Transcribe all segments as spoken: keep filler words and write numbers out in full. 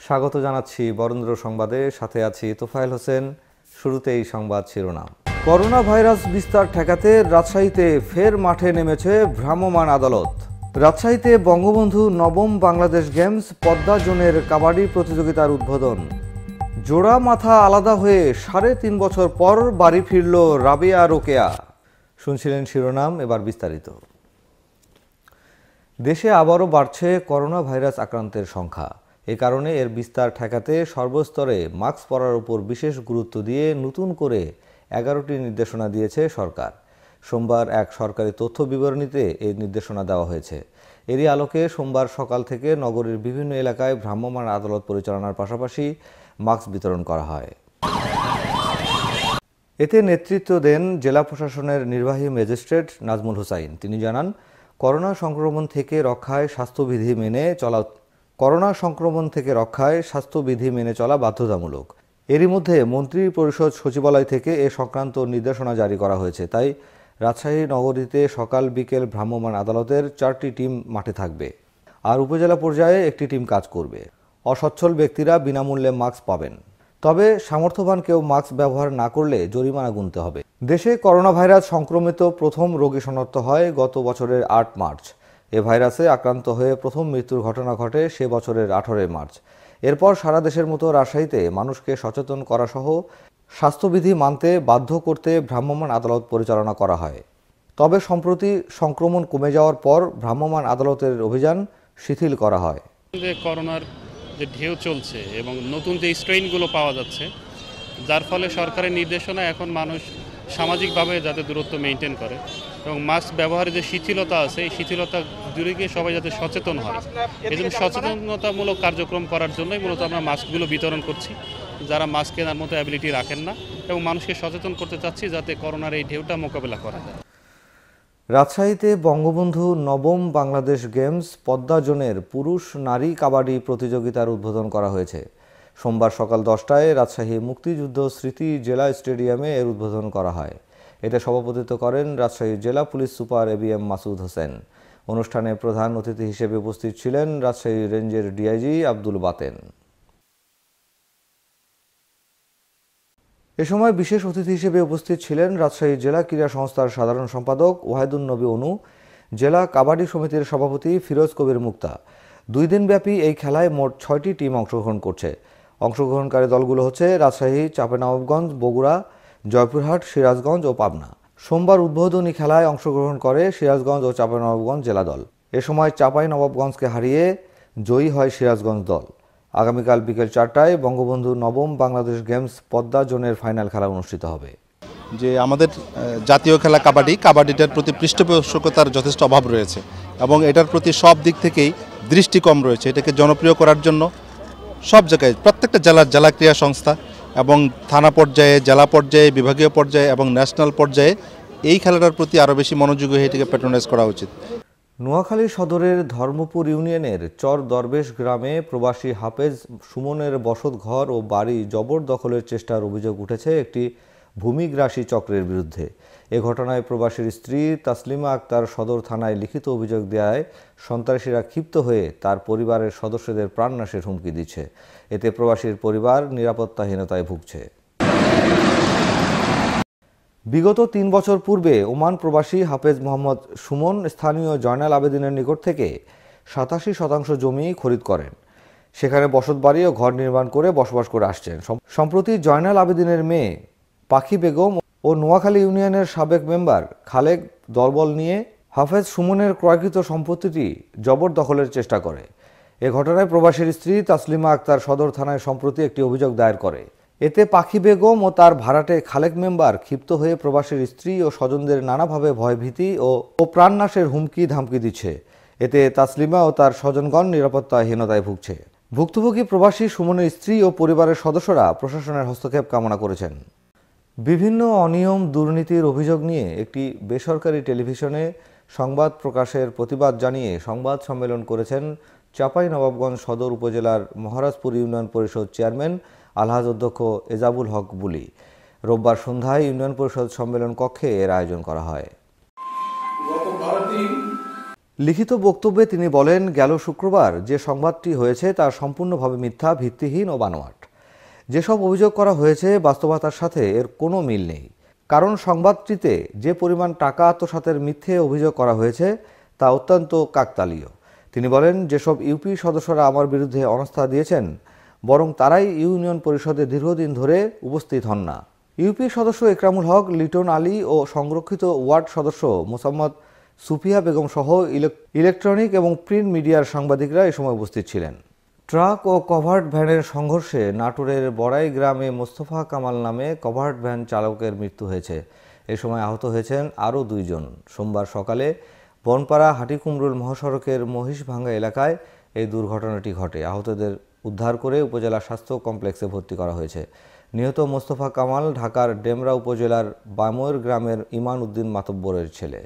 স্বাগত জানাচ্ছি বরেন্দ্র সংবাদে, সাথে আছি তোফায়েল হোসেন। শুরুতেই সংবাদ শিরোনাম। করোনা ভাইরাস বিস্তার ঠেকাতে রাজশাহীতে ফের মাঠে নেমেছে ভ্রাম্যমাণ আদালত। রাজশাহীতে বঙ্গবন্ধু নবম বাংলাদেশ গেমস পদ্মা জোনের কাবাডি প্রতিযোগিতার উদ্বোধন। জোড়া মাথা আলাদা হয়ে সাড়ে তিন বছর পর বাড়ি ফিরল রাবিয়া রোকেয়া। শুনছিলেন শিরোনাম, এবার বিস্তারিত। দেশে আবারও বাড়ছে করোনা ভাইরাস আক্রান্তের সংখ্যা। এ কারণে এর বিস্তার ঠেকাতে সর্বস্তরে মাস্ক পরার উপর বিশেষ গুরুত্ব দিয়ে নতুন করে এগারোটি নির্দেশনা দিয়েছে সরকার। সোমবার এক সরকারি তথ্য বিবরণীতে এই নির্দেশনা দেওয়া হয়েছে। এরই আলোকে সোমবার সকাল থেকে নগরীর বিভিন্ন এলাকায় ভ্রাম্যমাণ আদালত পরিচালনার পাশাপাশি মাস্ক বিতরণ করা হয়। এতে নেতৃত্ব দেন জেলা প্রশাসনের নির্বাহী ম্যাজিস্ট্রেট নাজমুল হুসাইন। তিনি জানান, করোনা সংক্রমণ থেকে রক্ষায় স্বাস্থ্যবিধি মেনে চলা করোনা সংক্রমণ থেকে রক্ষায় স্বাস্থ্যবিধি মেনে চলা বাধ্যতামূলক। এরই মধ্যে মন্ত্রী পরিষদ সচিবালয় থেকে এ সংক্রান্ত নির্দেশনা জারি করা হয়েছে। তাই রাজশাহী নগরীতে সকাল বিকেল ভ্রাম্যমাণ আদালতের চারটি টিম মাঠে থাকবে, আর উপজেলা পর্যায়ে একটি টিম কাজ করবে। অসচ্ছল ব্যক্তিরা বিনামূল্যে মাস্ক পাবেন, তবে সামর্থ্যবান কেউ মাস্ক ব্যবহার না করলে জরিমানা গুনতে হবে। দেশে করোনা ভাইরাস সংক্রমিত প্রথম রোগী শনাক্ত হয় গত বছরের আট মার্চ। এ ভাইরাসে আক্রান্ত হয়ে প্রথম মৃত্যুর ঘটনা ঘটে সে বছরের আঠারোই মার্চ। এরপর সারা দেশের মতো রাজশাহীতে মানুষকে সচেতন করা সহ স্বাস্থ্যবিধি মানতে বাধ্য করতে ভ্রাম্যমাণ আদালত পরিচালনা করা হয়। তবে সম্প্রতি সংক্রমণ কমে যাওয়ার পর ভ্রাম্যমাণ আদালতের অভিযান শিথিল করা হয়। যে করোনার যে ঢেউ চলছে এবং নতুন যে স্ট্রেইনগুলো পাওয়া যাচ্ছে, যার ফলে সরকারের নির্দেশনা এখন মানুষ সামাজিকভাবে যাতে দূরত্ব মেনটেন করে এবং মাস্ক ব্যবহারের যে শিথিলতা আছে, এই শিথিলতা দূরে গিয়ে সবাই যাতে সচেতন হয়, এই জন্য সচেতনতামূলক কার্যক্রম করার জন্যই মূলত আমরা মাস্কগুলো বিতরণ করছি। যারা মাস্ক কেনার মতো অ্যাবিলিটি রাখেন না, এবং মানুষকে সচেতন করতে চাচ্ছি যাতে করোনার এই ঢেউটা মোকাবেলা করা যায়। রাজশাহীতে বঙ্গবন্ধু নবম বাংলাদেশ গেমস পদ্মা জোনের পুরুষ নারী কাবাডি প্রতিযোগিতার উদ্বোধন করা হয়েছে। সোমবার সকাল দশটায় রাজশাহী মুক্তিযুদ্ধ স্মৃতি জেলা স্টেডিয়ামে এর উদ্বোধন করা হয়। এতে সভাপতিত্ব করেন রাজশাহী জেলা police super A B M Masud Hossain. অনুষ্ঠানে প্রধান অতিথি হিসেবে উপস্থিত ছিলেন রাজশাহী রেঞ্জের ডিআইজি আব্দুল বাতেন। এ সময় বিশেষ অতিথি হিসেবে উপস্থিত ছিলেন রাজশাহী জেলা ক্রীড়া সংস্থার সাধারণ সম্পাদক ওয়াহিদুন নবী অনু, জেলা কাবাডি সমিতির সভাপতি ফিরোজ কবির মুক্তা। দুই দিনব্যাপী এই খেলায় মোট ছয়টি টিম অংশগ্রহণ করছে। অংশগ্রহণকারী দলগুলো হচ্ছে রাজশাহী, চাঁপাইনবাবগঞ্জ, বগুড়া, জয়পুরহাট, সিরাজগঞ্জ ও পাবনা। সোমবার উদ্বোধনী খেলায় অংশগ্রহণ করে সিরাজগঞ্জ ও চাঁপাইনবাবগঞ্জ জেলা দল। এ সময় চাঁপাইনবাবগঞ্জকে হারিয়ে জয়ী হয় সিরাজগঞ্জ দল। আগামীকাল বিকেল চারটায় বঙ্গবন্ধু নবম বাংলাদেশ গেমস পদ্মা জোনের ফাইনাল খেলা অনুষ্ঠিত হবে। যে আমাদের জাতীয় খেলা কাবাডি কাবাডিটার প্রতি পৃষ্ঠপোষকতার যথেষ্ট অভাব রয়েছে এবং এটার প্রতি সব দিক থেকেই দৃষ্টি কম রয়েছে। এটাকে জনপ্রিয় করার জন্য সব জায়গায় প্রত্যেকটা জেলার জেলা ক্রীড়া সংস্থা এবং থানা পর্যায়ে, জেলা পর্যায়ে, বিভাগীয় পর্যায়ে এবং ন্যাশনাল পর্যায়ে এই খেলাটার প্রতি আরও বেশি মনোযোগী হয়ে এটাকে প্যাট্রোনাইজ করা উচিত। নোয়াখালী সদরের ধর্মপুর ইউনিয়নের চর দরবেশ গ্রামে প্রবাসী হাফেজ সুমনের বসত ঘর ও বাড়ি জবরদখলের চেষ্টার অভিযোগ উঠেছে একটি ভূমিগ্রাসী চক্রের বিরুদ্ধে। এ ঘটনায় প্রবাসীর স্ত্রী তাসলিমা আক্তার সদর থানায় লিখিত অভিযোগ দেওয়ায় সন্ত্রাসীরা ক্ষিপ্ত হয়ে তার পরিবারের সদস্যদের প্রাণনাশের হুমকি দিচ্ছে। এতে প্রবাসীর পরিবার নিরাপত্তাহীনতায় ভুগছে। বিগত তিন বছর পূর্বে ওমান প্রবাসী হাফেজ মোহাম্মদ সুমন স্থানীয় জয়নাল আবেদিনের নিকট থেকে সাতাশি শতাংশ জমি খরিদ করেন। সেখানে বসতবাড়ি ও ঘর নির্মাণ করে বসবাস করে আসছেন। সম্প্রতি জয়নাল আবেদিনের মেয়ে পাখি বেগম ও নোয়াখালী ইউনিয়নের সাবেক মেম্বার খালেক দলবল নিয়ে হাফেজ সুমনের ক্রয়কৃত সম্পত্তিটি জবরদখলের চেষ্টা করে। এ ঘটনায় প্রবাসীর স্ত্রী তাসলিমা আক্তার সদর থানায় সম্প্রতি একটি অভিযোগ দায়ের করে। এতে পাখি বেগম ও তার ভাড়াটে খালেক মেম্বার ক্ষিপ্ত হয়ে প্রবাসীর স্ত্রী ও স্বজনদের নানাভাবে ভয়ভীতি ও প্রাণনাশের হুমকি ধামকি দিচ্ছে। এতে তাসলিমা ও তার স্বজনগণ নিরাপত্তাহীনতায় ভুগছে। ভুক্তভোগী প্রবাসী সুমনের স্ত্রী ও পরিবারের সদস্যরা প্রশাসনের হস্তক্ষেপ কামনা করেছেন। বিভিন্ন অনিয়ম দুর্নীতির অভিযোগ নিয়ে একটি বেসরকারি টেলিভিশনে সংবাদ প্রকাশের প্রতিবাদ জানিয়ে সংবাদ সম্মেলন করেছেন চাঁপাইনবাবগঞ্জ সদর উপজেলার মহারাজপুর ইউনিয়ন পরিষদ চেয়ারম্যান আলহাজ অধ্যক্ষ এজাবুল হক বুলি। রোববার সন্ধ্যায় ইউনিয়ন পরিষদ সম্মেলন কক্ষে এর আয়োজন করা হয়। লিখিত বক্তব্যে তিনি বলেন, গেল শুক্রবার যে সংবাদটি হয়েছে তা সম্পূর্ণভাবে মিথ্যা, ভিত্তিহীন ও বানোয়াট। যেসব অভিযোগ করা হয়েছে বাস্তবতার সাথে এর কোনো মিল নেই। কারণ সংবাদটিতে যে পরিমাণ টাকা আত্মসাতের মিথ্যে অভিযোগ করা হয়েছে তা অত্যন্ত কাকতালীয়। তিনি বলেন, যেসব ইউপি সদস্যরা আমার বিরুদ্ধে অনাস্থা দিয়েছেন বরং তারাই ইউনিয়ন পরিষদে দীর্ঘদিন ধরে উপস্থিত হন না। ইউপি সদস্য একরামুল হক, লিটন আলী ও সংরক্ষিত ওয়ার্ড সদস্য মোসাম্মদ সুফিয়া বেগম সহ ইলেকট্রনিক এবং প্রিন্ট মিডিয়ার সাংবাদিকরা এ সময় উপস্থিত ছিলেন। ট্রাক ও কভার্ড ভ্যানের সংঘর্ষে নাটোরের বড়াই গ্রামে মোস্তফা কামাল নামে কভার্ড ভ্যান চালকের মৃত্যু হয়েছে। এ সময় আহত হয়েছেন আরও দুইজন। সোমবার সকালে বনপাড়া হাটিকুমরুল মহাসড়কের মহিষভাঙ্গা এলাকায় এই দুর্ঘটনাটি ঘটে। আহতদের উদ্ধার করে উপজেলা স্বাস্থ্য কমপ্লেক্সে ভর্তি করা হয়েছে। নিহত মোস্তফা কামাল ঢাকার ডেমরা উপজেলার বাময়ের গ্রামের ইমান উদ্দিন মাতব্বরের ছেলে।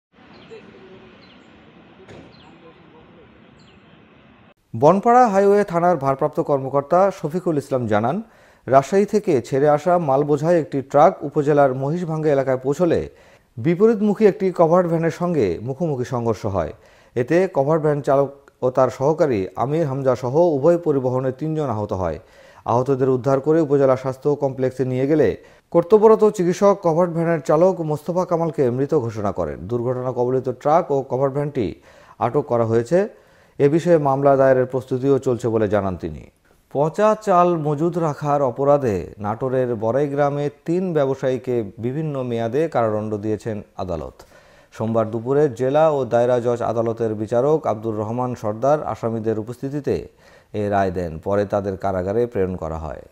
বনপাড়া হাইওয়ে থানার ভারপ্রাপ্ত কর্মকর্তা শফিকুল ইসলাম জানান, রাজশাহী থেকে ছেড়ে আসা মাল বোঝাই একটি ট্রাক উপজেলার মহিষভাঙ্গা এলাকায় পৌঁছলে বিপরীতমুখী একটি কভার্ড ভ্যানের সঙ্গে মুখোমুখি সংঘর্ষ হয়। এতে কভার্ড ভ্যান চালক ও তার সহকারী আমির হামজা সহ উভয় পরিবহনের তিনজন আহত হয়। আহতদের উদ্ধার করে উপজেলা স্বাস্থ্য কমপ্লেক্সে নিয়ে গেলে কর্তব্যরত চিকিৎসক কভার্ড ভ্যানের চালক মোস্তফা কামালকে মৃত ঘোষণা করেন। দুর্ঘটনা কবলিত ট্রাক ও কভার্ড ভ্যানটি আটক করা হয়েছে। এ বিষয়ে মামলা দায়েরের প্রস্তুতিও চলছে বলে জানান তিনি। পচা চাল মজুদ রাখার অপরাধে নাটোরের বড়াই গ্রামে তিন ব্যবসায়ীকে বিভিন্ন মেয়াদে কারাদণ্ড দিয়েছেন আদালত। সোমবার দুপুরে জেলা ও দায়রা জজ আদালতের বিচারক আব্দুর রহমান সর্দার আসামিদের উপস্থিতিতে এ রায় দেন। পরে তাদের কারাগারে প্রেরণ করা হয়।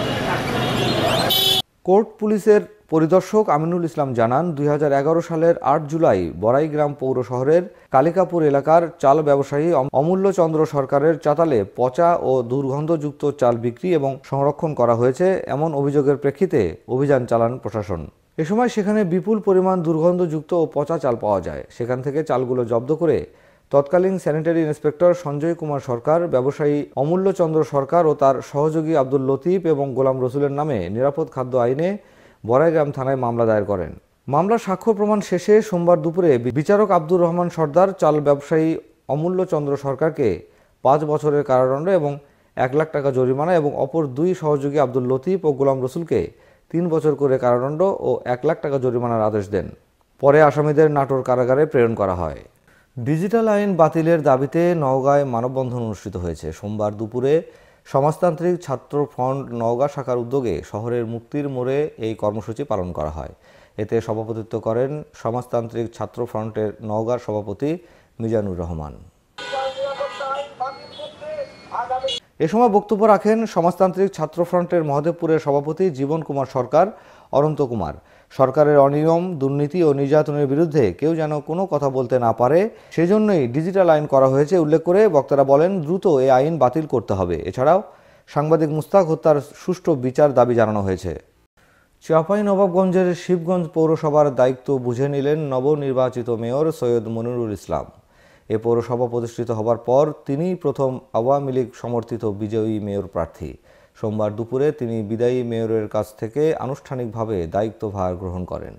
কোর্ট পুলিশের পরিদর্শক আমিনুল ইসলাম জানান, দুই হাজার এগারো সালের আট জুলাই বড়াই গ্রাম পৌর শহরের কালিকাপুর এলাকার চাল ব্যবসায়ী অমূল্য চন্দ্র সরকারের চাতালে পচা ও দুর্গন্ধযুক্ত চাল বিক্রি এবং সংরক্ষণ করা হয়েছে এমন অভিযোগের প্রেক্ষিতে অভিযান চালান প্রশাসন। এ সময় সেখানে বিপুল পরিমাণ দুর্গন্ধযুক্ত ও পচা চাল পাওয়া যায়। সেখান থেকে চালগুলো জব্দ করে তৎকালীন স্যানিটারি ইন্সপেক্টর সঞ্জয় কুমার সরকার, ব্যবসায়ী অমূল্য চন্দ্র সরকার ও তার সহযোগী আব্দুল লতিফ এবং গোলাম রসুলের নামে নিরাপদ খাদ্য আইনে বড়াইগ্রাম থানায় মামলা দায়ের করেন। মামলার সাক্ষ্য প্রমাণ শেষে সোমবার দুপুরে বিচারক আব্দুর রহমান সর্দার চাল ব্যবসায়ী অমূল্য চন্দ্র সরকারকে পাঁচ বছরের কারাদণ্ড এবং এক লাখ টাকা জরিমানা এবং অপর দুই সহযোগী আব্দুল লতিফ ও গোলাম রসুলকে তিন বছর করে কারাদণ্ড ও এক লাখ টাকা জরিমানার আদেশ দেন। পরে আসামিদের নাটোর কারাগারে প্রেরণ করা হয়। ডিজিটাল আইন বাতিলের দাবিতে নওগাঁয় মানববন্ধন অনুষ্ঠিত হয়েছে। সোমবার দুপুরে সমাজতান্ত্রিক ছাত্র ফ্রন্ট নওগাঁ শাখার উদ্যোগে শহরের মুক্তির মোড়ে এই কর্মসূচি পালন করা হয়। এতে সভাপতিত্ব করেন সমাজতান্ত্রিক ছাত্র ফ্রন্টের নওগাঁর সভাপতি মিজানুর রহমান। এ সময় বক্তব্য রাখেন সমাজতান্ত্রিক ছাত্র ফ্রন্টের মহদেবপুরের সভাপতি জীবন কুমার সরকার, অনন্ত কুমার। সরকারের অনিয়ম, দুর্নীতি ও নির্যাতনের বিরুদ্ধে কেউ যেন কোনো কথা বলতে না পারে, সেজন্যই ডিজিটাল আইন করা হয়েছে উল্লেখ করে বক্তারা বলেন, দ্রুত এই আইন বাতিল করতে হবে। এছাড়াও সাংবাদিক মুস্তাক হত্যার সুষ্ঠু বিচার দাবি জানানো হয়েছে। চাঁপাইনবাবগঞ্জের শিবগঞ্জ পৌরসভার দায়িত্ব বুঝে নিলেন নবনির্বাচিত মেয়র সৈয়দ মনিরুল ইসলাম। এ পৌরসভা প্রতিষ্ঠিত হবার পর তিনিই প্রথম আওয়ামী লীগ সমর্থিত বিজয়ী মেয়র প্রার্থী। সোমবার দুপুরে তিনি বিদায়ী মেয়রের কাছ থেকে আনুষ্ঠানিকভাবে দায়িত্বভার গ্রহণ করেন।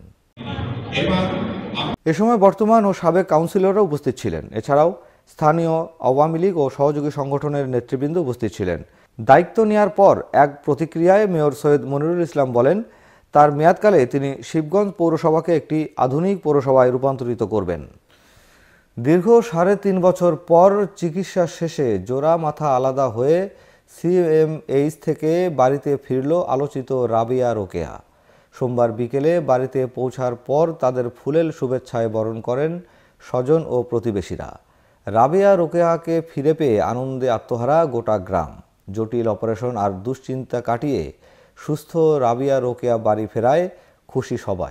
এ সময় বর্তমান ও সাবেক কাউন্সিলররা উপস্থিত ছিলেন। এছাড়াও স্থানীয় আওয়ামী লীগ ও সহযোগী সংগঠনের নেতৃবৃন্দ উপস্থিত ছিলেন। দায়িত্ব নেওয়ার পর এক প্রতিক্রিয়ায় মেয়র সৈয়দ মনিরুল ইসলাম বলেন, তার মেয়াদকালে তিনি শিবগঞ্জ পৌরসভাকে একটি আধুনিক পৌরসভায় রূপান্তরিত করবেন। দীর্ঘ সাড়ে তিন বছর পর চিকিৎসা শেষে জোড়া মাথা আলাদা হয়ে সিএমএইচ থেকে বাড়িতে ফিরল আলোচিত রাবিয়া রোকেয়া। সোমবার বিকেলে বাড়িতে পৌঁছার পর তাদের ফুলেল শুভেচ্ছায় বরণ করেন স্বজন ও প্রতিবেশীরা। রাবিয়া রোকেয়াকে ফিরে পেয়ে আনন্দে আত্মহারা গোটা গ্রাম। জটিল অপারেশন আর দুশ্চিন্তা কাটিয়ে সুস্থ রাবিয়া রোকেয়া বাড়ি ফেরায় খুশি সবাই।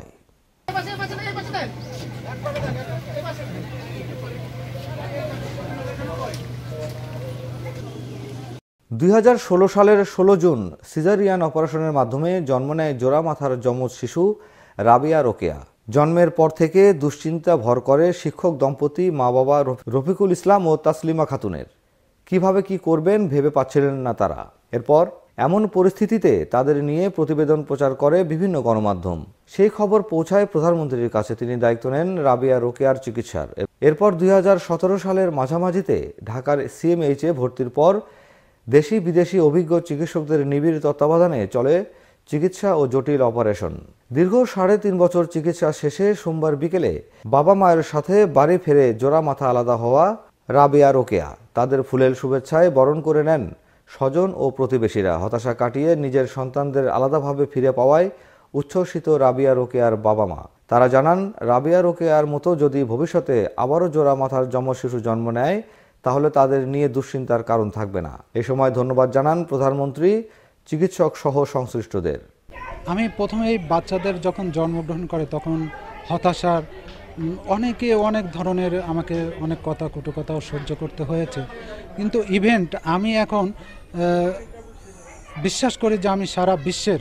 দুই হাজার ষোলো সালের ষোলো জুন সিজারিয়ান অপারেশনের মাধ্যমে জন্ম নেয় জোড়া মাথার যমজ শিশু রাবিয়া রোকেয়া। জন্মের পর থেকে দুশ্চিন্তা ভর করে শিক্ষক দম্পতি মা বাবা রফিকুল ইসলাম ও তাসলিমা খাতুনের। কিভাবে কি করবেন ভেবে পাচ্ছিলেন না তারা। এরপর এমন পরিস্থিতিতে তাদের নিয়ে প্রতিবেদন প্রচার করে বিভিন্ন গণমাধ্যম। সেই খবর পৌঁছায় প্রধানমন্ত্রীর কাছে। তিনি দায়িত্ব নেন রাবিয়া রোকেয়ার চিকিৎসার। এরপর দুই হাজার সতেরো সালের মাঝামাঝিতে ঢাকার সিএমএইচে ভর্তির পর দেশি বিদেশি অভিজ্ঞ চিকিৎসকদের নিবিড় তত্ত্বাবধানে চলে চিকিৎসা ও জটিল অপারেশন। দীর্ঘ সাড়ে তিন বছর চিকিৎসা শেষে সোমবার বিকেলে বাবা মায়ের সাথে বাড়ি ফেরে জোড়া মাথা আলাদা হওয়া রাবিয়া রোকেয়া। তাদের ফুলেল শুভেচ্ছায় বরণ করে নেন স্বজন ও প্রতিবেশীরা। হতাশা কাটিয়ে নিজের সন্তানদের আলাদাভাবে ফিরে পাওয়ায় উচ্ছ্বসিত রাবিয়া রোকেয়ার বাবা মা। তারা জানান, রাবিয়া রোকেয়ার মতো যদি ভবিষ্যতে আবারও জোড়া মাথার যমজ শিশু জন্ম নেয় তাহলে তাদের নিয়ে দুশ্চিন্তার কারণ থাকবে না। এ সময় ধন্যবাদ জানান প্রধানমন্ত্রী, চিকিৎসক সহ সংশ্লিষ্টদের। আমি প্রথমে এই বাচ্চাদের যখন জন্মগ্রহণ করে তখন হতাশার অনেকে অনেক ধরনের আমাকে অনেক কথা কটু কথাও সহ্য করতে হয়েছে, কিন্তু ইভেন্ট আমি এখন বিশ্বাস করি যে আমি সারা বিশ্বের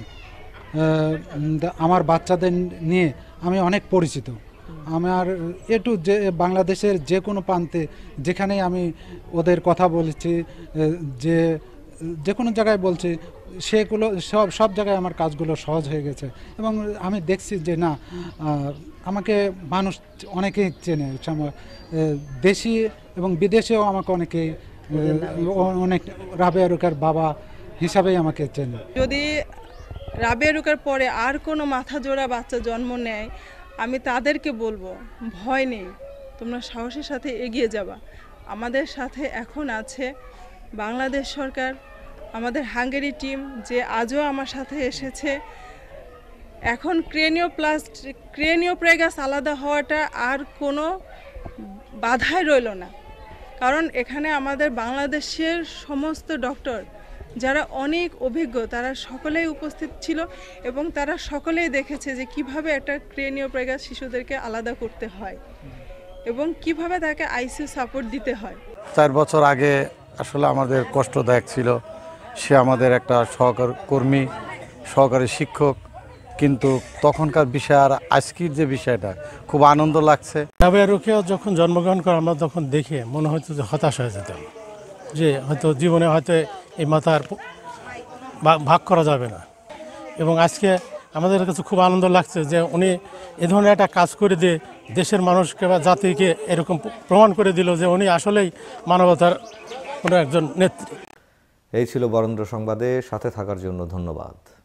আমার বাচ্চাদের নিয়ে আমি অনেক পরিচিত। আমার এটু যে বাংলাদেশের যে কোনো প্রান্তে যেখানেই আমি ওদের কথা বলেছি, যে যে কোনো জায়গায় বলছি, সেগুলো সব সব জায়গায় আমার কাজগুলো সহজ হয়ে গেছে। এবং আমি দেখছি যে না, আমাকে মানুষ অনেকেই চেনে, দেশি এবং বিদেশেও আমাকে অনেকেই অনেক রাবিয়া রোকেয়ার বাবা হিসাবেই আমাকে চেনে। যদি রাবিয়া রোকেয়ার পরে আর কোনো মাথা জোড়া বাচ্চা জন্ম নেয়, আমি তাদেরকে বলবো ভয় নেই, তোমরা সাহসের সাথে এগিয়ে যাবা। আমাদের সাথে এখন আছে বাংলাদেশ সরকার, আমাদের হাঙ্গেরি টিম যে আজও আমার সাথে এসেছে। এখন ক্রেনিওপ্লাস্ট ক্রেনিওপ্রেগাস আলাদা হওয়াটা আর কোনো বাধাই রইল না, কারণ এখানে আমাদের বাংলাদেশের সমস্ত ডক্টর যারা অনেক অভিজ্ঞ তারা সকলেই উপস্থিত ছিল এবং তারা সকলেই দেখেছে যে কিভাবে একটা ক্রেনিওপ্রেগাস শিশুদেরকে আলাদা করতে হয় এবং কিভাবে তাকে আইসিইউ সাপোর্ট দিতে হয়। চার বছর আগে আসলে আমাদের কষ্টদায়ক ছিল। সে আমাদের একটা সহকারী কর্মী, সহকারী শিক্ষক, কিন্তু তখনকার বিষয় আর আজকের যে বিষয়টা খুব আনন্দ লাগছে। রাবিয়া রোকেয়া যখন জন্মগ্রহণ করে আমরা তখন দেখে মনে হতো যে হতাশ হয়ে যেতাম, যে হয়তো জীবনে হয়তো এই মাথার ভাগ করা যাবে না। এবং আজকে আমাদের কাছে খুব আনন্দ লাগছে যে উনি এ ধরনের একটা কাজ করে দিয়ে দেশের মানুষকে বা জাতিকে এরকম প্রমাণ করে দিল যে উনি আসলেই মানবতার কোনো একজন নেত্রী। এই ছিল বরেন্দ্র সংবাদে। সাথে থাকার জন্য ধন্যবাদ।